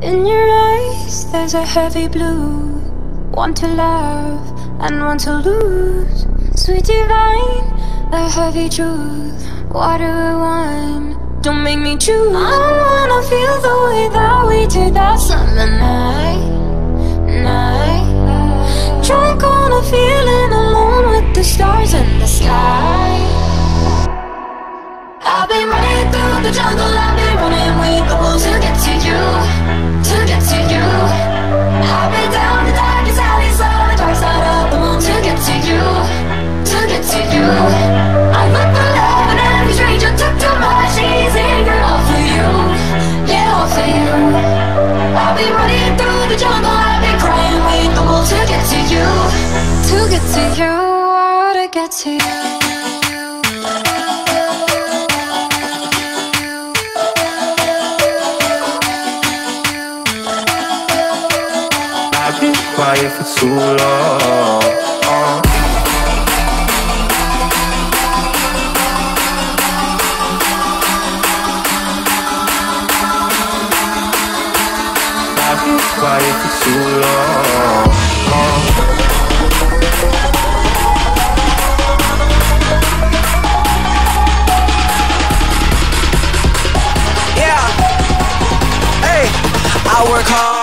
In your eyes there's a heavy blue, one to love and one to lose. Sweet divine, a heavy truth, water or wine, don't make me choose. I don't wanna feel the way that we did that summer night. Drunk on a feeling, alone with the stars in the sky. I've been running through the jungle, I've been running with the wolves to get to you, to get to you. I've been down the darkest alleys, on the dark side of the moon to get to you, to get to you. I look for love in every stranger, took too much easy, girl, all for you, yeah, all for you. I've been running through the jungle, I've been crying with the wolves to get to you, to get to you, oh, to get to you. I've been quiet for too long. I've been quiet for too long. Yeah. Hey, I work hard.